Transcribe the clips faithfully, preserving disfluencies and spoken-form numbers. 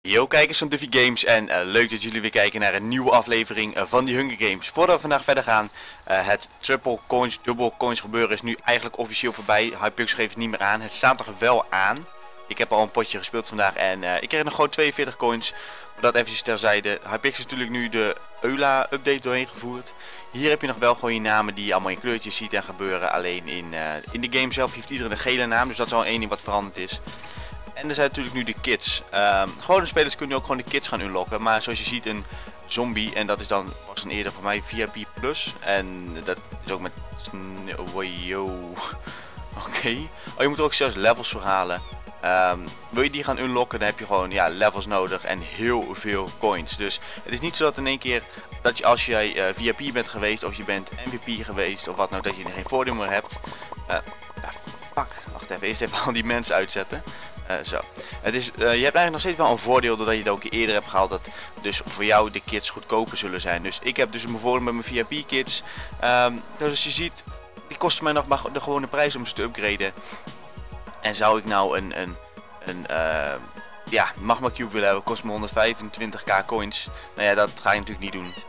Yo kijkers van Duffy Games en uh, leuk dat jullie weer kijken naar een nieuwe aflevering uh, van die Hunger Games. Voordat we vandaag verder gaan, uh, het triple coins, double coins gebeuren is nu eigenlijk officieel voorbij. Hypixel geeft het niet meer aan, het staat er wel aan. Ik heb al een potje gespeeld vandaag en uh, ik kreeg nog gewoon tweeënveertig coins. Maar dat eventjes terzijde. Hypixel is natuurlijk nu de Eula update doorheen gevoerd. Hier heb je nog wel gewoon je namen die je allemaal in kleurtjes ziet en gebeuren. Alleen in, uh, in de game zelf heeft iedereen een gele naam, dus dat is al één ding wat veranderd is. En er zijn natuurlijk nu de kits. Um, gewone spelers kunnen ook gewoon de kits gaan unlocken. Maar zoals je ziet een zombie. En dat is dan, was dan eerder voor mij V I P plus. En dat is ook met... Oh, yo. Oké. Okay. Oh, je moet er ook zelfs levels voor halen. Um, wil je die gaan unlocken, dan heb je gewoon ja, levels nodig. En heel veel coins. Dus het is niet zo dat in één keer... Dat je als jij uh, V I P bent geweest. Of je bent M V P geweest. Of wat nou. Dat je geen voordeel meer hebt. Uh, fuck. Wacht even. Eerst even al die mensen uitzetten. Uh, zo. Het is, uh, je hebt eigenlijk nog steeds wel een voordeel doordat je het ook eerder hebt gehaald. Dat dus voor jou de kits goedkoper zullen zijn. Dus ik heb dus mijn voordeel met mijn V I P kits. Um, dus als je ziet, die kosten mij nog maar de gewone prijs om ze te upgraden. En zou ik nou een, een, een uh, ja, Magma Cube willen hebben, kost me honderdvijfentwintig k coins. Nou ja, dat ga je natuurlijk niet doen.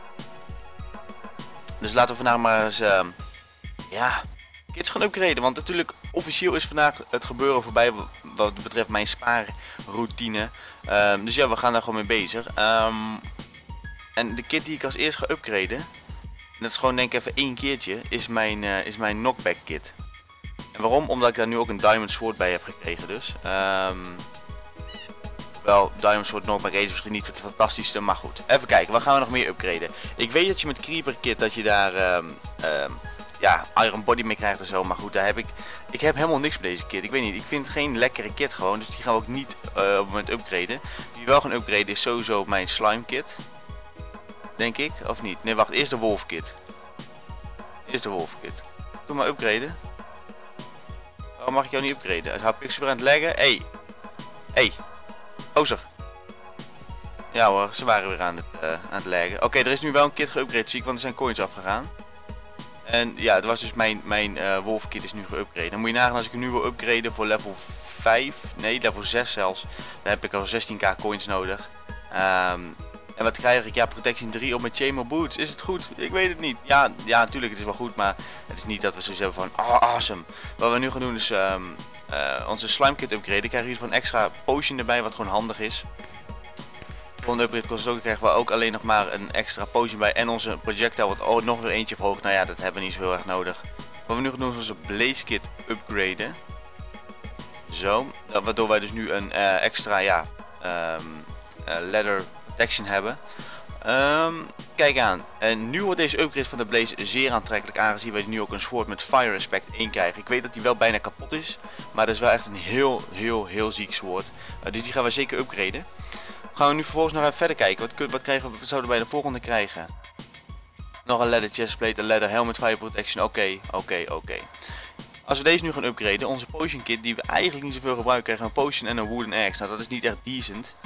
Dus laten we vandaag maar eens, uh, ja... kits gaan upgraden, want natuurlijk officieel is vandaag het gebeuren voorbij wat betreft mijn spaarroutine. Um, dus ja, we gaan daar gewoon mee bezig. Um, en de kit die ik als eerst ga upgraden, en dat is gewoon denk ik even één keertje, is mijn, uh, is mijn knockback kit. En waarom? Omdat ik daar nu ook een diamond sword bij heb gekregen dus. Um, wel, diamond sword knockback is misschien niet het fantastischste, maar goed. Even kijken, wat gaan we nog meer upgraden? Ik weet dat je met creeper kit dat je daar... Um, um, ja, Iron Body mee krijgt en zo, maar goed, daar heb ik... Ik heb helemaal niks met deze kit, ik weet niet, ik vind het geen lekkere kit gewoon, dus die gaan we ook niet uh, op het moment upgraden. Die wel gaan upgraden is sowieso mijn slime kit. Denk ik, of niet? Nee, wacht, eerst de wolf kit. Eerst de wolf kit. Doe maar upgraden. Waarom mag ik jou niet upgraden? Als Hypixel weer aan het leggen? Hey! Hey! Ozer! Ja hoor, ze waren weer aan het, uh, aan het leggen. Oké, okay, er is nu wel een kit geupgrade, zie ik, want er zijn coins afgegaan. En ja, dat was dus mijn, mijn uh, wolf kit is nu geupgrade. Dan moet je nagaan als ik hem nu wil upgraden voor level vijf, nee level zes zelfs. Dan heb ik al zestien k coins nodig. Um, en wat krijg ik? Ja, protection drie op mijn chainmail boots. Is het goed? Ik weet het niet. Ja, ja, natuurlijk het is wel goed, maar het is niet dat we zoiets hebben van oh, awesome. Wat we nu gaan doen is um, uh, onze slime kit upgraden. Dan krijgen we hier een extra potion erbij wat gewoon handig is. Voor een upgrade kost ook, krijgen we ook alleen nog maar een extra potion bij. En onze projectile wordt oh, nog weer eentje verhoogd. Nou ja, dat hebben we niet zo heel erg nodig. Wat we nu gaan doen is onze blaze kit upgraden. Zo. Waardoor wij dus nu een uh, extra ja, um, uh, leather protection hebben. Um, kijk aan. En nu wordt deze upgrade van de blaze zeer aantrekkelijk. Aangezien wij nu ook een sword met fire respect één krijgen. Ik weet dat die wel bijna kapot is. Maar dat is wel echt een heel, heel, heel ziek sword. Uh, dus die gaan we zeker upgraden. Gaan we nu vervolgens nog even verder kijken. Wat, wat, krijgen we, wat zouden we bij de volgende krijgen? Nog een leather chestplate, een leather helmet fire protection. Oké, okay, oké, okay, oké. Okay. Als we deze nu gaan upgraden, onze potion kit die we eigenlijk niet zoveel gebruiken, krijgen we een potion en een wooden axe. Nou, dat is niet echt decent.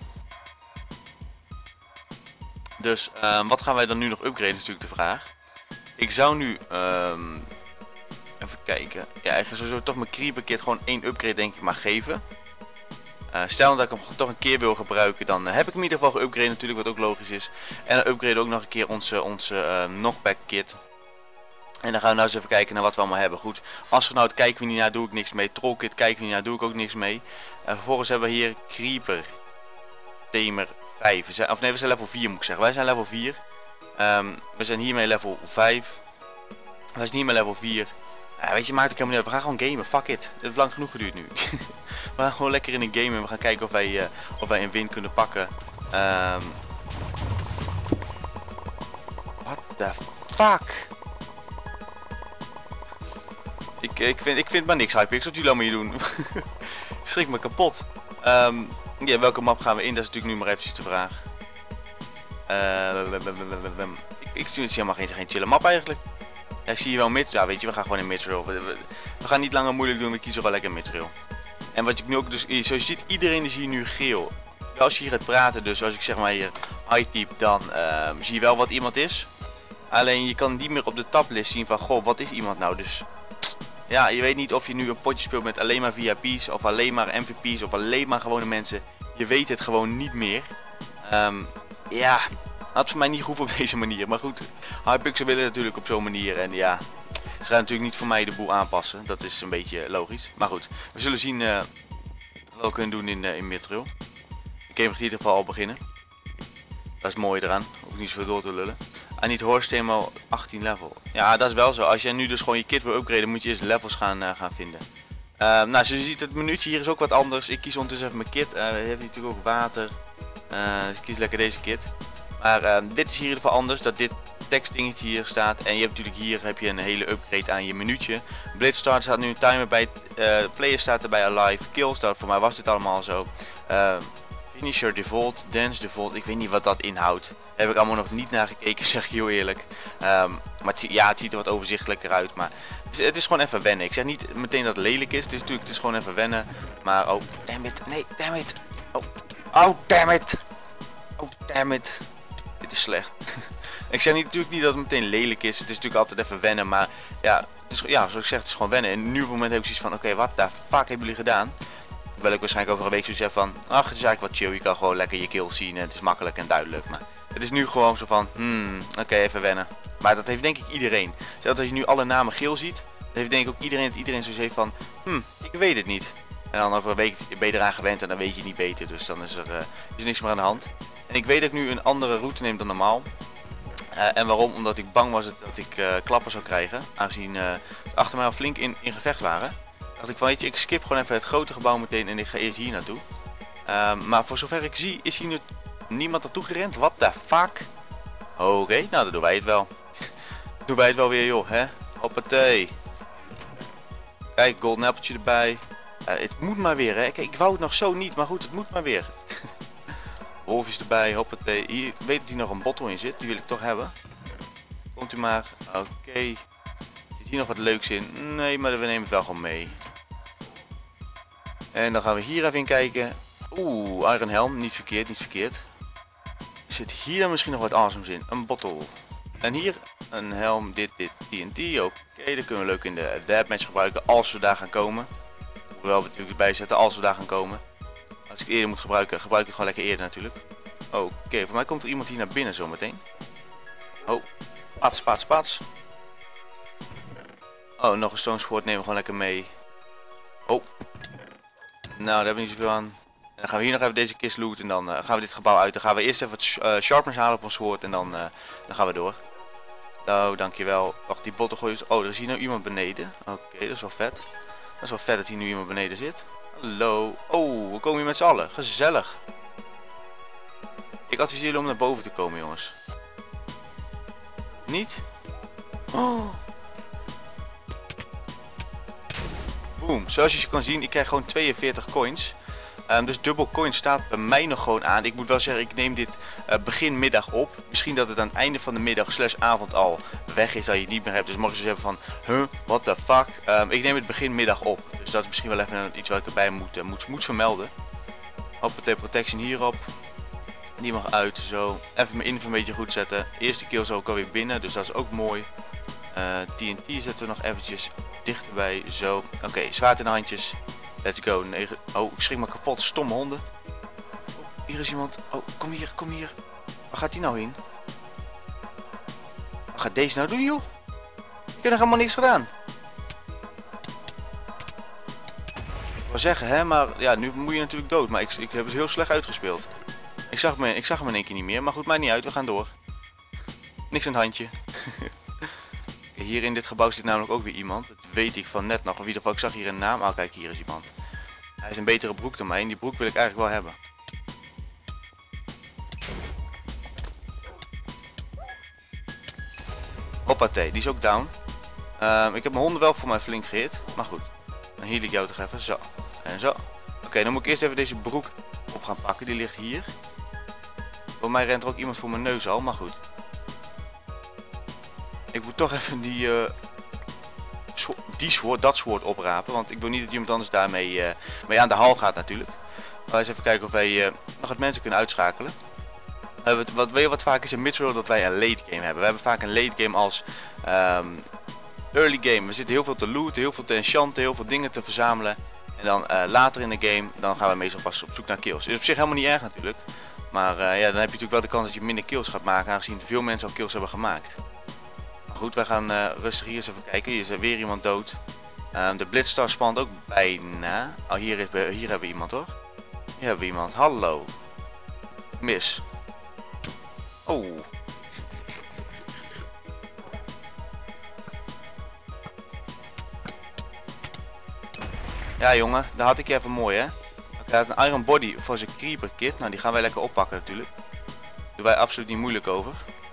Dus um, wat gaan wij dan nu nog upgraden is natuurlijk de vraag. Ik zou nu... Um, even kijken. Ja, eigenlijk sowieso toch mijn creeper kit gewoon één upgrade denk ik maar geven. Uh, stel dat ik hem toch een keer wil gebruiken, dan uh, heb ik hem in ieder geval geupgrade natuurlijk, wat ook logisch is. En dan upgrade ook nog een keer onze, onze uh, knockback kit. En dan gaan we nou eens even kijken naar wat we allemaal hebben. Goed, astronaut kijken we niet naar, doe ik niks mee. Troll kit kijken we niet naar, doe ik ook niks mee. Uh, vervolgens hebben we hier creeper, tamer vijf. We zijn, of nee, we zijn level vier moet ik zeggen. Wij zijn level vier. Um, we zijn hiermee level vijf. Wij zijn hiermee level vier. Ja, weet je, maakt ook helemaal niet uit. We gaan gewoon gamen, fuck it. Het heeft lang genoeg geduurd nu. We gaan gewoon lekker in een game en we gaan kijken of wij, uh, of wij een win kunnen pakken. Um... What the fuck? Ik, ik, vind, ik vind maar niks Hypixel, wat jullie allemaal hier doen. Schrik me kapot. Um, ja, welke map gaan we in? Dat is natuurlijk nu maar eventjes de vraag. Uh, ik, ik zie het helemaal geen, geen chille map eigenlijk. Ja, ik zie hier wel mid. Ja, weet je, we gaan gewoon in midrail. We, we, we gaan niet langer moeilijk doen, we kiezen wel lekker midrail. En wat ik nu ook dus, zoals je ziet, iedereen is hier nu geel. Als je hier gaat praten, dus als ik zeg maar hier hi type, dan uh, zie je wel wat iemand is. Alleen je kan niet meer op de tablist zien van, goh, wat is iemand nou? Dus ja, je weet niet of je nu een potje speelt met alleen maar V I P's of alleen maar M V P's of alleen maar gewone mensen. je weet het gewoon niet meer. Um, ja, had voor mij niet goed op deze manier. Maar goed, Hypixel willen natuurlijk op zo'n manier. En ja, ze gaan natuurlijk niet voor mij de boel aanpassen. Dat is een beetje logisch. Maar goed, we zullen zien uh, wat we kunnen doen in, uh, in Mithril. De game gaat in ieder geval al beginnen. Dat is mooi eraan. Ook niet zoveel door te lullen. I need horse helemaal achttien level. Ja, dat is wel zo. Als jij nu dus gewoon je kit wil upgraden, moet je eerst levels gaan, uh, gaan vinden. Uh, nou, zoals je ziet, het menuutje hier is ook wat anders. Ik kies ondertussen even mijn kit. Uh, we hebben natuurlijk ook water. Uh, dus ik kies lekker deze kit. Maar uh, dit is hier in ieder geval anders. Dat dit tekstdingetje hier staat. En je hebt natuurlijk hier heb je een hele upgrade aan je menuutje. Blitz start staat nu een timer bij. Uh, player staat erbij alive. Kill staat. Voor mij was dit allemaal zo. Uh, Finisher default. Dance default. Ik weet niet wat dat inhoudt. Daar heb ik allemaal nog niet naar gekeken, zeg ik heel eerlijk. Um, maar het, ja, het ziet er wat overzichtelijker uit. Maar het is, het is gewoon even wennen. Ik zeg niet meteen dat het lelijk is. Het is natuurlijk het is gewoon even wennen. Maar oh, damn it. Nee, damn it. Oh, oh damn it. Oh, damn it. Dit is slecht. Ik zeg niet, natuurlijk niet dat het meteen lelijk is. Het is natuurlijk altijd even wennen. Maar ja, het is, ja zoals ik zeg, het is gewoon wennen. En nu op het moment heb ik zoiets van, oké, okay, wat de fuck hebben jullie gedaan? Terwijl ik waarschijnlijk over een week zoiets heb van, ach, het is eigenlijk wat chill. Je kan gewoon lekker je kills zien en het is makkelijk en duidelijk. Maar het is nu gewoon zo van, hmm, oké, okay, even wennen. Maar dat heeft denk ik iedereen. Zelfs als je nu alle namen geel ziet, dat heeft denk ik ook iedereen, dat iedereen zoiets heeft van, hmm, ik weet het niet. En dan over een week ben je eraan gewend en dan weet je het niet beter. Dus dan is er, uh, is er niks meer aan de hand. En ik weet dat ik nu een andere route neem dan normaal. Uh, en waarom? Omdat ik bang was dat ik uh, klappen zou krijgen. Aangezien uh, ze achter mij al flink in, in gevecht waren. Dacht ik van, weet je, ik skip gewoon even het grote gebouw meteen en ik ga eerst hier naartoe. Uh, maar voor zover ik zie, is hier nu niemand naartoe gerend. What the fuck? Oké, okay, nou dan doen wij het wel. doen wij het wel weer, joh, hè? Hoppatee. Kijk, golden appeltje erbij. Uh, het moet maar weer, hè? Kijk, ik wou het nog zo niet, maar goed, het moet maar weer. Wolfjes erbij, hoppatee. Hier, ik weet dat hier nog een bottle in zit, die wil ik toch hebben. Komt u maar. Oké. Okay. Zit hier nog wat leuks in? Nee, maar we nemen het wel gewoon mee. En dan gaan we hier even in kijken. Oeh, Iron Helm, niet verkeerd, niet verkeerd. Zit hier dan misschien nog wat awesomes in? Een bottle. En hier een helm, dit, dit, T N T. Oké, okay, dat kunnen we leuk in de deathmatch gebruiken als we daar gaan komen. Hoewel we natuurlijk bijzetten als we daar gaan komen. Als ik het eerder moet gebruiken, gebruik ik het gewoon lekker eerder natuurlijk. Oké, okay, voor mij komt er iemand hier naar binnen zometeen. Oh, pats, pats, pats. Oh, nog een stone sword nemen we gewoon lekker mee. Oh. Nou, daar hebben we niet zoveel aan. En dan gaan we hier nog even deze kist looten en dan uh, gaan we dit gebouw uit. Dan gaan we eerst even wat uh, sharpness halen op ons sword en dan, uh, dan gaan we door. Oh, dankjewel. Wacht, die botten gooien. Oh, er is hier nou iemand beneden. Oké, okay, dat is wel vet. Dat is wel vet dat hier nu iemand beneden zit. Hallo. Oh, we komen hier met z'n allen. Gezellig. Ik adviseer jullie om naar boven te komen, jongens. Niet? Oh. Boom. Zoals je kan zien, ik krijg gewoon tweeënveertig coins. Um, dus dubbel coin staat bij mij nog gewoon aan. Ik moet wel zeggen, ik neem dit uh, begin middag op. Misschien dat het aan het einde van de middag slash avond al weg is, dat je het niet meer hebt. Dus mocht je zeggen van, huh, what the fuck. Um, ik neem het begin middag op. Dus dat is misschien wel even iets wat ik erbij moet, uh, moet, moet vermelden. Hoppatee, protection hierop. Die mag uit, zo. Even mijn info een beetje goed zetten. Eerste kill is ook alweer binnen, dus dat is ook mooi. Uh, T N T zetten we nog eventjes dichterbij, zo. Oké, okay, zwaard in de handjes. Let's go. negen. Oh, ik schrik me kapot. Stomme honden. Oh, hier is iemand. Oh, kom hier, kom hier. Waar gaat die nou heen? Wat gaat deze nou doen, joh? Ik heb nog helemaal niks gedaan. Ik wil zeggen, hè, maar ja, nu moet je natuurlijk dood. Maar ik, ik heb het heel slecht uitgespeeld. Ik zag, me, ik zag hem in één keer niet meer. Maar goed, maakt niet uit. We gaan door. Niks aan het handje. Hier in dit gebouw zit namelijk ook weer iemand. Dat weet ik van net nog. In ieder geval, ik zag hier een naam. Oh, kijk, hier is iemand. Hij is een betere broek dan mij. En die broek wil ik eigenlijk wel hebben. Hoppatee, die is ook down. Um, ik heb mijn honden wel voor mij flink gehit. Maar goed, dan heal ik jou toch even. Zo. En zo. Oké, okay, dan moet ik eerst even deze broek op gaan pakken. Die ligt hier. Voor mij rent er ook iemand voor mijn neus al. Maar goed. Ik moet toch even die, uh, die soort, dat soort oprapen. Want ik wil niet dat iemand anders daarmee uh, mee aan de hal gaat natuurlijk. Maar eens even kijken of wij uh, nog wat mensen kunnen uitschakelen. We hebben het, wat, weet je wat vaak is in Mithril? Dat wij een late game hebben. We hebben vaak een late game als um, early game. We zitten heel veel te looten, heel veel te enchanten, heel veel dingen te verzamelen. En dan uh, later in de game, dan gaan we meestal pas op zoek naar kills. Is op zich helemaal niet erg natuurlijk. Maar uh, ja, dan heb je natuurlijk wel de kans dat je minder kills gaat maken, aangezien veel mensen al kills hebben gemaakt. Maar goed, wij gaan uh, rustig hier eens even kijken. Hier is er weer iemand dood. Uh, de Blitzstar spant ook bijna. Oh, hier, is, hier hebben we iemand hoor. Hier hebben we iemand. Hallo. Mis. Oh. Ja jongen, daar had ik je even mooi hè. Hij had een Iron Body voor zijn Creeper Kit. Nou die gaan wij lekker oppakken natuurlijk. Daar doen wij absoluut niet moeilijk over.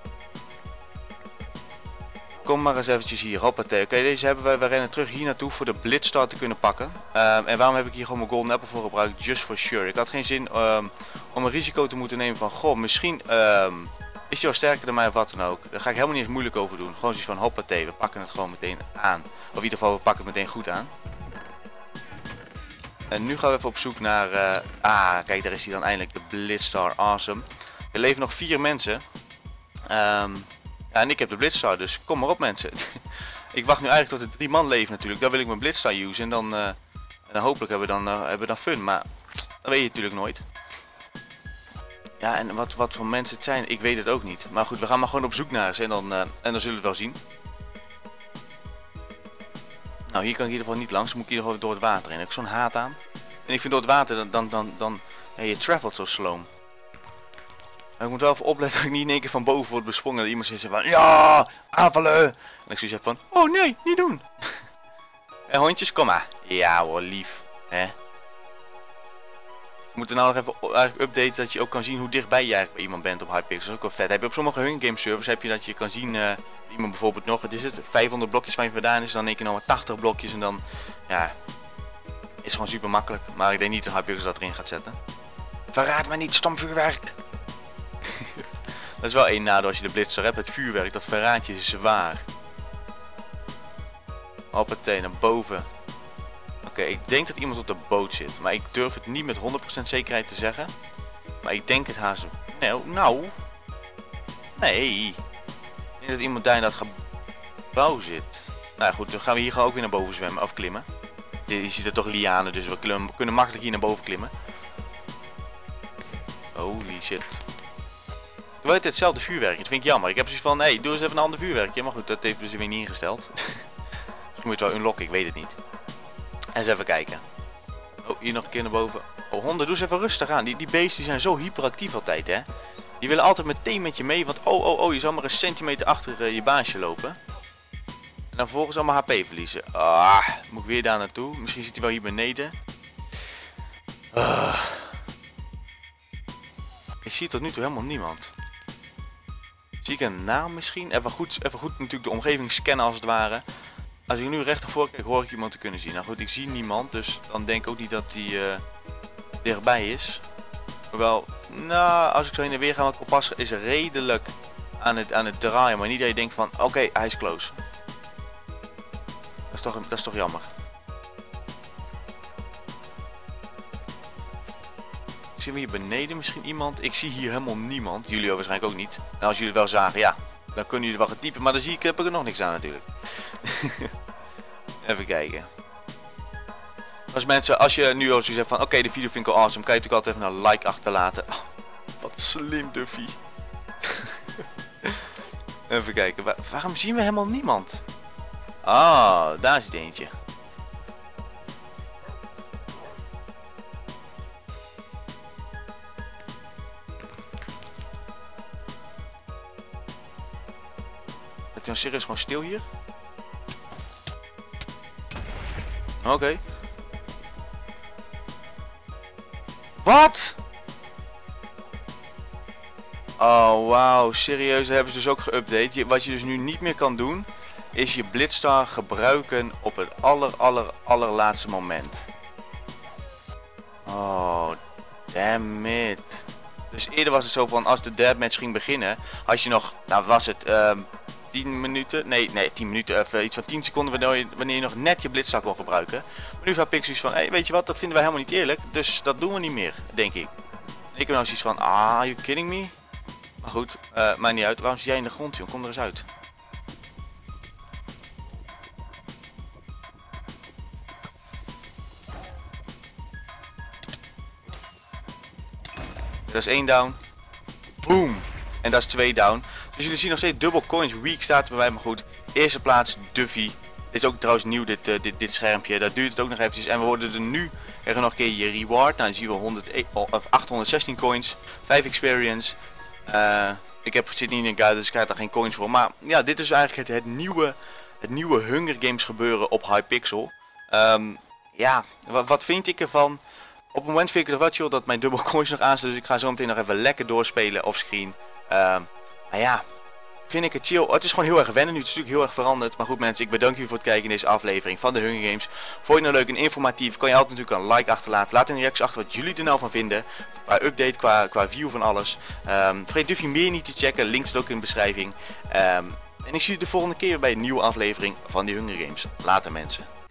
Kom maar eens eventjes hier, hoppatee. Oké, okay, deze hebben wij, wij rennen terug hier naartoe voor de Blitzstar te kunnen pakken. Um, en waarom heb ik hier gewoon mijn Golden Apple voor gebruikt? Just for sure. Ik had geen zin um, om een risico te moeten nemen van, goh, misschien um, is hij wel sterker dan mij of wat dan ook. Daar ga ik helemaal niet eens moeilijk over doen. Gewoon zoiets van, hoppatee, we pakken het gewoon meteen aan. Of in ieder geval, we pakken het meteen goed aan. En nu gaan we even op zoek naar, uh, ah, kijk, daar is hij dan eindelijk, de Blitzstar, awesome. Er leven nog vier mensen. Um, Ja, en ik heb de Blitzstar, dus kom maar op mensen. Ik wacht nu eigenlijk tot er drie man leven natuurlijk. Daar wil ik mijn Blitzstar use en dan, uh, en dan hopelijk hebben we dan, uh, hebben we dan fun. Maar dat weet je natuurlijk nooit. Ja, en wat, wat voor mensen het zijn, ik weet het ook niet. Maar goed, we gaan maar gewoon op zoek naar ze en dan, uh, en dan zullen we het wel zien. Nou, hier kan ik in ieder geval niet langs. Dan moet ik in ieder geval door het water heen. Ik heb zo'n haat aan. En ik vind door het water, dan, dan, dan, dan ja, je travelt zo slow. Maar ik moet wel even opletten dat ik niet in één keer van boven word besprongen. Dat iemand zegt van, ja, aanvallen. En ik zoiets heb van, oh nee, niet doen. En hondjes, kom maar. Ja hoor, lief. Hè? We moeten nou nog even eigenlijk updaten dat je ook kan zien hoe dichtbij je eigenlijk bij iemand bent op Hypixel. Dat is ook wel vet. Heb je op sommige Hunger Game servers heb je dat je kan zien, uh, iemand bijvoorbeeld nog, het is het, vijfhonderd blokjes van je vandaan is, dan in één keer nog maar tachtig blokjes en dan, ja, is gewoon super makkelijk. Maar ik denk niet dat Hypixel dat erin gaat zetten. Verraad me niet, stom vuurwerk. Dat is wel één nadeel als je de Blitzstar hebt, het vuurwerk, dat verraadt je zwaar. Hoppatee, naar boven. Oké, okay, ik denk dat iemand op de boot zit, maar ik durf het niet met honderd procent zekerheid te zeggen. Maar ik denk het haast. Nou, nou. Nee. Ik denk dat iemand daar in dat gebouw zit. Nou ja, goed, dan gaan we hier gewoon ook weer naar boven zwemmen, of klimmen. Je ziet er toch lianen, dus we kunnen makkelijk hier naar boven klimmen. Holy shit. Ik wil hetzelfde vuurwerk, dat vind ik jammer. Ik heb zoiets van, hé, hey, doe eens even een ander vuurwerkje. Maar goed, dat heeft dus weer niet ingesteld. Misschien moet je het wel unlocken, ik weet het niet. En eens even kijken. Oh, hier nog een keer naar boven. Oh, honden, doe eens even rustig aan. Die, die beesten die zijn zo hyperactief altijd, hè. Die willen altijd meteen met je mee, want oh, oh, oh, je zal maar een centimeter achter uh, je baasje lopen. En dan vervolgens allemaal H P verliezen. Ah, moet ik weer daar naartoe. Misschien zit hij wel hier beneden. Uh. Ik zie tot nu toe helemaal niemand. Zie ik een naam misschien? Even goed, even goed natuurlijk de omgeving scannen als het ware. Als ik nu rechtervoor kijk, hoor ik iemand te kunnen zien. Nou goed, ik zie niemand, dus dan denk ik ook niet dat die uh, dichtbij is. Hoewel, nou, als ik zo heen en weer ga, mijn kompas is redelijk aan het, aan het draaien. Maar niet dat je denkt van, oké, okay, hij is close. Dat is toch, dat is toch jammer. Zien we hier beneden misschien iemand? Ik zie hier helemaal niemand. Jullie waarschijnlijk ook niet. En als jullie het wel zagen, ja, dan kunnen jullie wel gaan typen. Maar dan zie ik, heb ik er nog niks aan natuurlijk. Even kijken. Als mensen, als je nu al zoiets hebt van, oké, okay, de video vind ik wel awesome, kan je natuurlijk altijd even een like achterlaten. Oh, wat slim, Duffy. Even kijken, Waar, waarom zien we helemaal niemand? Ah, oh, daar zit eentje. Het is serieus gewoon stil hier? Oké. Okay. Wat? Oh wauw, serieus, dat hebben ze dus ook geüpdate. Wat je dus nu niet meer kan doen, is je Blitzstar gebruiken op het aller aller allerlaatste moment. Oh, damn it. Dus eerder was het zo van, als de deathmatch ging beginnen, had je nog, nou was het, um, tien minuten, nee, nee, tien minuten, even iets van tien seconden wanneer je, wanneer je nog net je Blitzstar kon gebruiken. Maar nu heb ik zoiets van, hé, hey, weet je wat, dat vinden wij helemaal niet eerlijk, dus dat doen we niet meer, denk ik. Ik heb nou zoiets van, ah, are you kidding me? Maar goed, uh, maakt niet uit, waarom zit jij in de grond, joh, kom er eens uit. Dat is één down. Boom. En dat is twee down. Dus jullie zien nog steeds dubbel coins. Weak staat er bij mij, maar goed. Eerste plaats Duffy. Dit is ook trouwens nieuw, dit, uh, dit, dit schermpje. Dat duurt het ook nog eventjes. En we worden er nu, krijgen we nog een keer je reward. Nou, dan zien we honderd, of achthonderdzestien coins. vijf experience. Uh, ik heb, zit niet in een guide, dus ik krijg daar geen coins voor. Maar ja, dit is eigenlijk het, het, nieuwe, het nieuwe Hunger Games gebeuren op Hypixel. Um, ja, wat, wat vind ik ervan? Op het moment vind ik het wel chill dat mijn dubbel coins nog aanstaan. Dus ik ga zo meteen nog even lekker doorspelen offscreen. Um, maar ja, vind ik het chill. Het is gewoon heel erg wennen nu. Het is natuurlijk heel erg veranderd. Maar goed mensen, ik bedank jullie voor het kijken in deze aflevering van de Hunger Games. Vond je het nou leuk en informatief, kan je altijd natuurlijk een like achterlaten. Laat in de reacties achter wat jullie er nou van vinden. Qua update, qua, qua view van alles. Um, vergeet Duffy meer niet te checken. Link staat ook in de beschrijving. Um, en ik zie je de volgende keer bij een nieuwe aflevering van de Hunger Games. Later mensen.